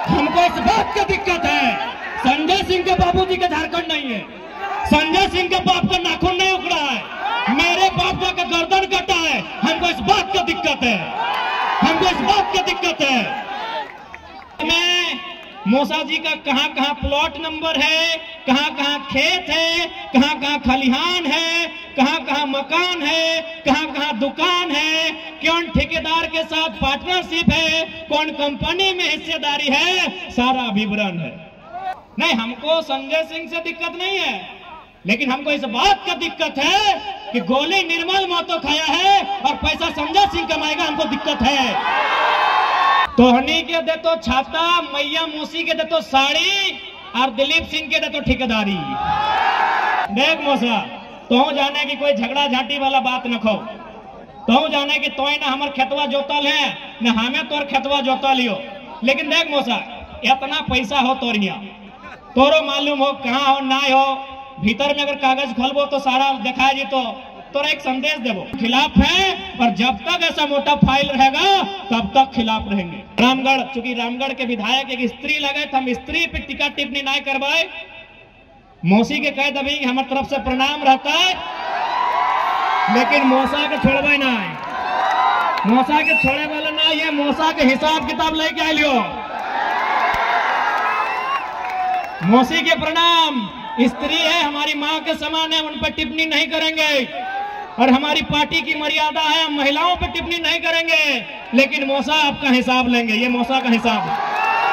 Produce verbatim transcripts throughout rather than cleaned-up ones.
हमको इस बात की दिक्कत है, संजय सिंह के बाबूजी का झारखंड नहीं है, संजय सिंह के बाप का नाखून नहीं उखड़ा है, मेरे बाप का गर्दन कटा है। हमको इस बात की दिक्कत है, हमको इस बात की दिक्कत है। मैं मौसा जी का कहां कहां प्लॉट नंबर है, कहां कहां खेत है, कहां कहां खलिहान है, कहां कहां मकान है, कहां कहां दुकान है, कौन ठेकेदार के साथ पार्टनरशिप है, कौन कंपनी में हिस्सेदारी है, सारा विवरण है। नहीं, हमको संजय सिंह से दिक्कत नहीं है, लेकिन हमको इस बात का दिक्कत है कि गोली निर्मल महतो खाया है और पैसा संजय सिंह कमाएगा, हमको दिक्कत है। तोहनी के दे तो छाता, मैया मौसी के दे तो साड़ी और दिलीप सिंह के दे तो ठेकेदारी। देख मौसा, तो जाने की कोई झगड़ा झाटी वाला बात न खो, तो जाने की तो ना हमार खेतवा जोतल है न हमें तोर खेतवा जोता लियो। लेकिन देख मौसा, इतना पैसा हो तोर यहाँ, तोरो मालूम हो कहाँ हो ना हो, भीतर में अगर कागज खोलबो तो सारा दिखाई जी, तो तोरा एक संदेश देवो खिलाफ है, और जब तक ऐसा मोटा फाइल रहेगा तब तक खिलाफ रहेंगे। रामगढ़, चूंकि रामगढ़ के विधायक एक स्त्री लगे तो हम स्त्री पे टिका टिप्पणी नहीं करवाए, मौसी के कह दबी हमारे तरफ से प्रणाम रहता है, लेकिन मौसा के छोड़बे ना, मौसा के छोड़े वाले ना, ये मौसा के हिसाब किताब लेके आ लियो। मौसी के प्रणाम, स्त्री है, हमारी माँ के समान है, उन पर टिप्पणी नहीं करेंगे, और हमारी पार्टी की मर्यादा है, हम महिलाओं पर टिप्पणी नहीं करेंगे, लेकिन मौसा आपका हिसाब लेंगे। ये मौसा का हिसाब है,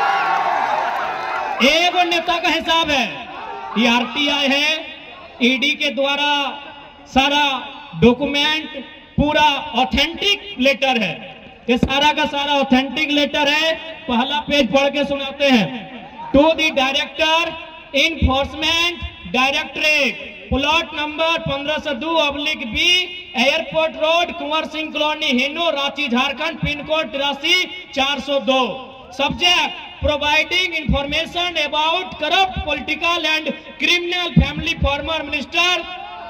एक नेता का हिसाब है। ये आरटीआई है, ईडी के द्वारा सारा डॉक्यूमेंट पूरा ऑथेंटिक लेटर है, ये सारा का सारा ऑथेंटिक लेटर है। पहला पेज पढ़ के सुनाते हैं। To the director enforcement directorate, plot number पंद्रह सौ दो अब्लिक B, airport road, Kunwar Singh colony, Hinoo, Ranchi, Jharkhand, pin code तिरासी चार सौ दो। Subject providing information about corrupt political and criminal family former minister.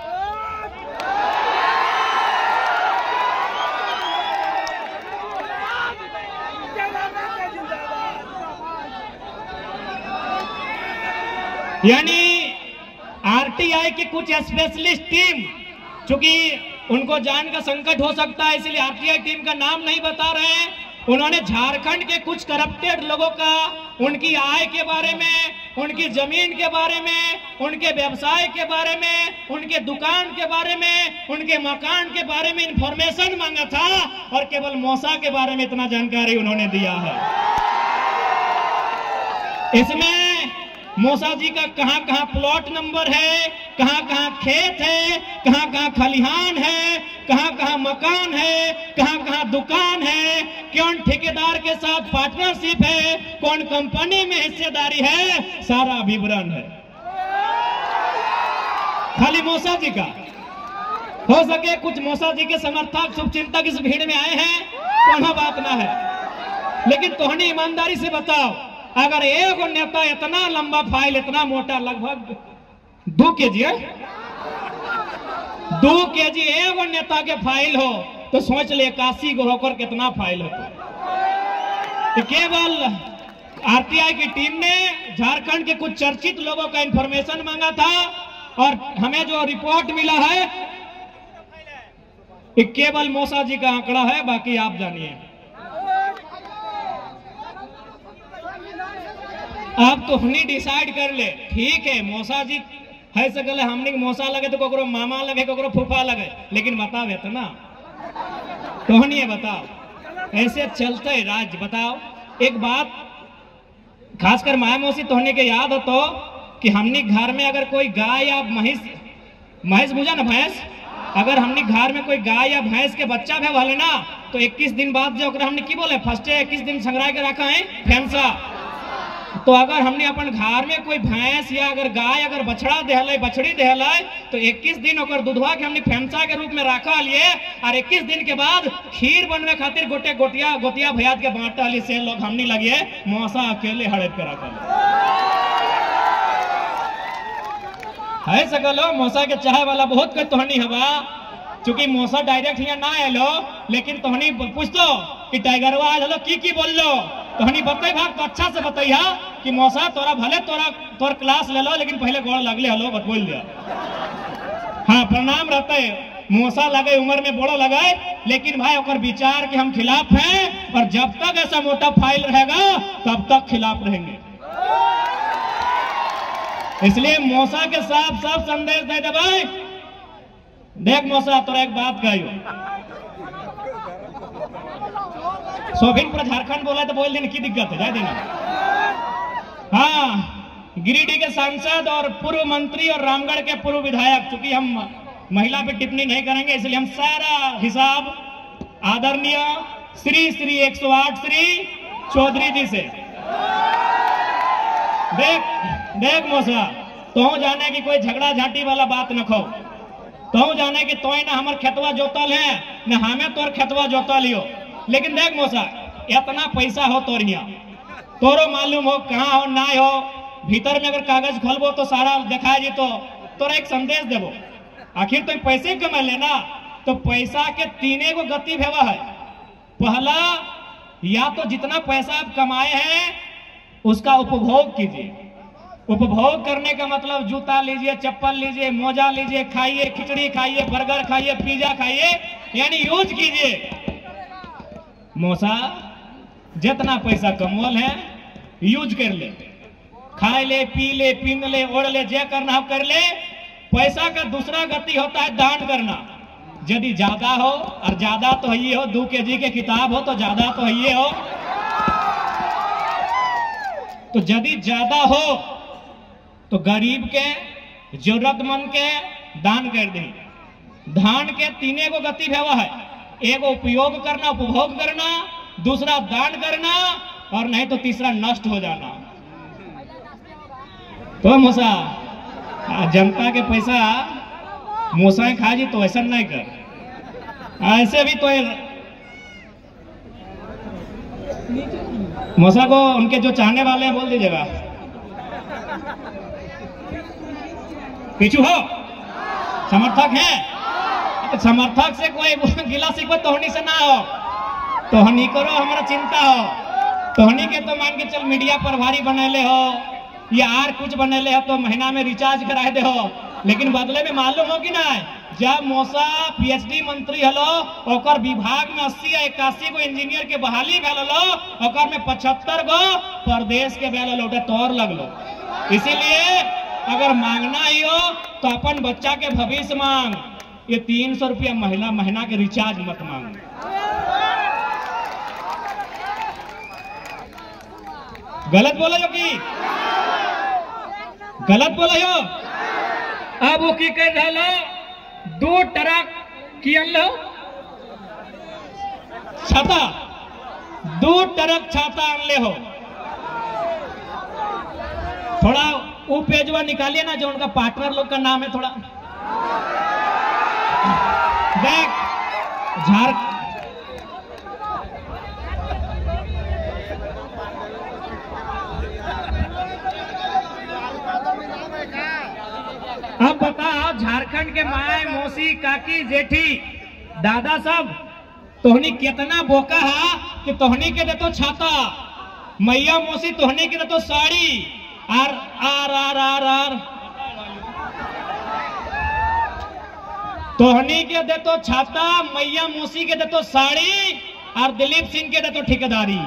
यानी आरटीआई की कुछ स्पेशलिस्ट टीम, चूंकि उनको जान का संकट हो सकता है इसलिए आरटीआई टीम का नाम नहीं बता रहे हैं, उन्होंने झारखंड के कुछ करप्टेड लोगों का, उनकी आय के बारे में, उनकी जमीन के बारे में, उनके व्यवसाय के बारे में, उनके दुकान के बारे में, उनके मकान के बारे में इंफॉर्मेशन मांगा था, और केवल मौसा के बारे में इतना जानकारी उन्होंने दिया है। इसमें मौसा जी का कहां कहां प्लॉट नंबर है, कहां कहां खेत है, कहां कहां खलिहान है, कहां कहां मकान है, कहां कहां दुकान है, कौन ठेकेदार के साथ पार्टनरशिप है, कौन कंपनी में हिस्सेदारी है, सारा विवरण है। खाली मौसा जी का, हो सके कुछ मौसा जी के समर्थक शुभचिंतक इस भीड़ में आए हैं, कोनो बात ना है, लेकिन तोहनी ईमानदारी से बताओ, अगर एक नेता इतना लंबा फाइल, इतना मोटा, लगभग दो के जी है, दो के जी एक नेता के फाइल हो, तो सोच ले इक्यासी गो होकर कितना फाइल होता। तो केवल आरटीआई की टीम ने झारखंड के कुछ चर्चित लोगों का इंफॉर्मेशन मांगा था, और हमें जो रिपोर्ट मिला है केवल मौसा जी का आंकड़ा है, बाकी आप जानिए। आप तो हमने डिसाइड कर ले, ठीक है मौसा जी है सकल, हमने मौसा लगे तो कोकरो मामा लगे, कोकरो फूफा लगे, लेकिन बताओ इतना तो नहीं है, बताओ ऐसे चलते है राज्य। बताओ एक बात, खासकर माया मौसी तोहने के याद हो तो, कि हमने घर में अगर कोई गाय या भैंस, भैंस बुझा ना भैंस, अगर हमने घर में कोई गाय या भैंस के बच्चा भी वाले ना, तो इक्कीस दिन बाद जो हमने की बोले फर्स्ट इक्कीस दिन संग्रह के रखा है फेंसा। तो अगर हमने अपन घर में कोई भैंस या अगर गाय अगर बछड़ा देहले, बछड़ी देहले, तो इक्कीस दिन होकर दूधवा के हमने फेंसा के रूप में रखा लिए, और इक्कीस दिन के बाद खीर बनवे खातिर गोटे गोटिया गोतिया भैयात के बांटा ली से लोग हमने लगे, मौसा अकेले हड़प के रखा है। सकलो मौसा के चाहे वाला बहुत कोई तोहनी हवा, चूंकि मौसा डायरेक्ट यहाँ ना आलो, लेकिन तोहनी पूछ दो कि टाइगरवा आज की की बोल लो, तो हनी बताई भाग तो अच्छा से बताइया कि मौसा तोरा भले तोरा तोर क्लास ले लो, लेकिन पहले गोड़ लगले हलो बत बोल दिया। हाँ प्रणाम रहता है, मौसा लगे उम्र में बड़ो लगाए, लेकिन भाई ओकर विचार के हम खिलाफ हैं, और जब तक ऐसा मोटा फाइल रहेगा तब तक खिलाफ रहेंगे। इसलिए मौसा के साफ साफ संदेश दे दे भाई। देख मौसा तोरा एक बात कहियो, सोभिन पर झारखंड बोला तो बोल देने की दिक्कत है, जाए देना। हाँ गिरिडीह के सांसद और पूर्व मंत्री और रामगढ़ के पूर्व विधायक, चूंकि हम महिला पे टिप्पणी नहीं करेंगे इसलिए हम सारा हिसाब आदरणीय श्री श्री एक सौ आठ श्री चौधरी जी से। देख देख मौसा, तो जाने की कोई झगड़ा झाटी वाला बात न खो, तो जाने की तो ना हमार खेतवा जोतल है न हमें तोर खेतवा जोतल लियो। लेकिन देख मौसा, इतना पैसा हो तोर यहाँ, तोरो मालूम हो कहाँ हो ना हो, भीतर में अगर कागज खोलबो तो सारा दिखाई जी, तो तोरा एक संदेश देबो। आखिर तो पैसे कमा लेना, तो पैसा के तीने को गति भेवा है। पहला, या तो जितना पैसा आप कमाए हैं उसका उपभोग कीजिए। उपभोग करने का मतलब जूता लीजिए, चप्पल लीजिए, मोजा लीजिए, खाइए, खिचड़ी खाइए, बर्गर खाइए, पिज्जा खाइए, यानी यूज कीजिए। मौसा जितना पैसा कमवल है यूज कर ले, खाए ले, पी ले, पीन ले, ओढ़ ले, जे करना हो कर ले। पैसा का दूसरा गति होता है दान करना। यदि ज्यादा हो, और ज्यादा तो ये हो, दो के जी के किताब हो तो ज्यादा तो ये हो, तो यदि ज्यादा हो तो गरीब के, जरूरतमंद के दान कर दे। दान के तीने को गति भेवा है, एक उपयोग करना, उपभोग करना, दूसरा दान करना, और नहीं तो तीसरा नष्ट हो जाना। तो मौसा जनता के पैसा मौसा खा जी तो ऐसा नहीं कर, ऐसे भी तो मौसा को उनके जो चाहने वाले हैं बोल दीजिएगा, पीछू हो समर्थक है, तो समर्थक से कोई गिला शिकवा तोहनी से ना हो, तोहनी करो हमारा चिंता हो। तोहनी के तो मान के चल मीडिया प्रभारी बनेले हो या आर कुछ बनेले हो तो महीना में रिचार्ज कराए दे हो, लेकिन बदले में मालूम हो कि ना, जब मौसा पीएचडी मंत्री हलो ओकर विभाग में अस्सी या इक्यासी गो इंजीनियर के बहाली भेल हलो, ओकर में पचहत्तर गो प्रदेश के भेल हलो, तोर लगलो। इसीलिए अगर मांगना ही हो तो अपन बच्चा के भविष्य मांग, ये तीन सौ रुपया महीना महीना के रिचार्ज मत मांग। गलत बोला जो की गलत बोला हो। अब वो की कर रहा लो, दो ट्रक कियन लो छाता, दो ट्रक छाता आन ले हो। थोड़ा वो पेजवा निकालिए ना जो उनका पार्टनर लोग का नाम है, थोड़ा देख झारखंड अब बता, झारखंड के माए, मौसी, काकी, जेठी, दादा सब तोहनी कितना बोका है कि तोहनी के दे तो छाता, मैया मौसी तोहनी के दे तो साड़ी, आर आर आर आर आर तोहनी के दे तो छाता, मैया मौसी के दे तो साड़ी, और दिलीप सिंह के दे तो ठेकेदारी।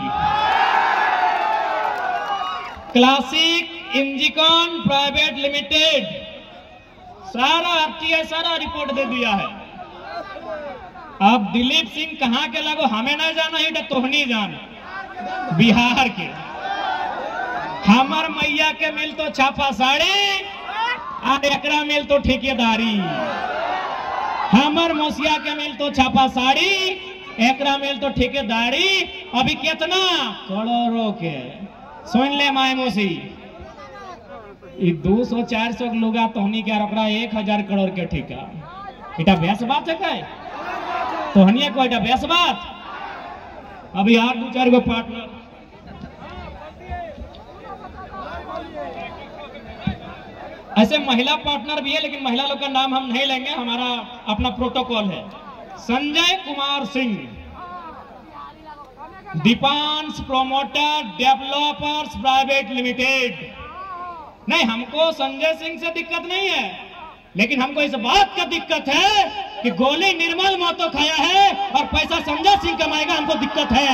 क्लासिक इंजीकॉन प्राइवेट लिमिटेड सारा आरटीआई सारा रिपोर्ट दे दिया है। अब दिलीप सिंह कहाँ के लगो हमें नहीं जाना ही, तोहनी जान बिहार के। हमार मैया के मिल तो छापा साड़ी, और एकरा मिल तो ठेकेदारी। हमार मौसिया के मिल तो छापा साड़ी, एकरा मिल तो ठेकेदारी। अभी कितना करोड़ों के सुन ले माए मौसी, दो सौ चार सौ लोगा तोहनी के रखा एक हजार करोड़ के ठेका, इटा बेस बात है क्या? तोहनी को इटा बेस बात। अभी यार दो चार गो पार्टनर ऐसे महिला पार्टनर भी है, लेकिन महिला लोग का नाम हम नहीं लेंगे, हमारा अपना प्रोटोकॉल है। Sanjay Kumar Singh, Deepansh promoter developers private limited. नहीं, हमको संजय सिंह से दिक्कत नहीं है, लेकिन हमको इस बात का दिक्कत है कि गोली निर्मल महतो खाया है और पैसा संजय सिंह कमाएगा, हमको दिक्कत है।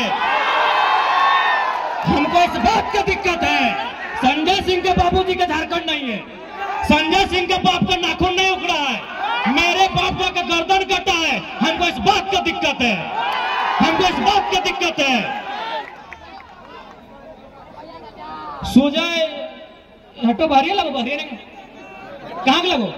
हमको इस बात का दिक्कत है, संजय सिंह के बाबूजी का झारखंड नहीं है, संजय सिंह के बाप का नाखून नहीं उखड़ा है, मेरे बाप का गर्दन कटा है। हमको इस बात का दिक्कत है, हमको इस बात की दिक्कत है। सुजय हटो, बाहर लगो, बाहर नहीं, कहाँ लगो?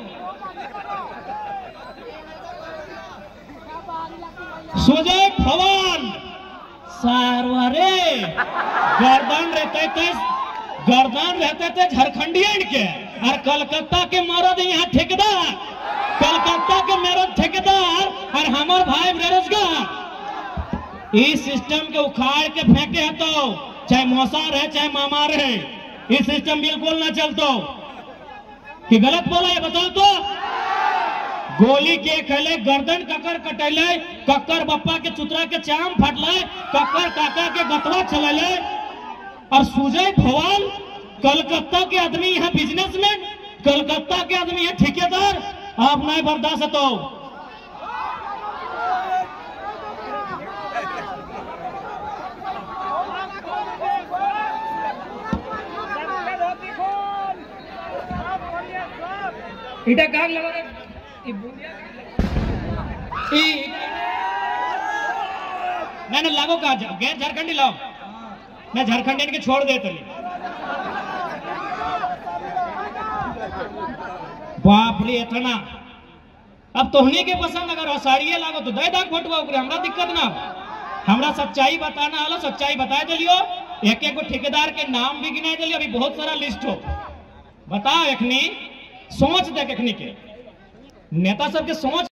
सुजय भवन सारवारे गर्दन रहते थे, गर्दन रहते थे झारखंडियन के, और कलकत्ता के मरद यहाँ ठेकेदार, कलकत्ता के मरद ठेकेदार और हमारे भाई बेरोजगार। इस सिस्टम के उखाड़ के फेंके हैं तो चाहे मौसा रहे चाहे मामा रहे, इस सिस्टम बिल्कुल ना चलतो। कि गलत बोला ये बताओ तो? गोली के खेले, गर्दन ककर कटेले, कक्कर बप्पा के चुतरा के चाम फटले, कक्कर काका के गतवा चले, और सुजय भवन कलकत्ता के आदमी यहाँ बिजनेसमैन, कलकत्ता के आदमी यहाँ ठेकेदार। आप नहीं बर्दाश्त तो इटा काग लगा रे, नहीं नहीं लागो का गैर झारखंडी लाओ, मैं झारखंडियन के छोड़ दे तली। बाप रे इतना, अब तोहनी के पसंद अगर हसारिये लागो तो दे दाग फटवा उकरे, हमरा दिक्कत ना। हमरा सच्चाई बताना हलो, सच्चाई बता दिलियो, एक एक ठेकेदार के नाम भी गिना दिलियो, अभी बहुत सारा लिस्ट हो। बताओ एखनी सोच देख, एखनी के नेता सबके सोच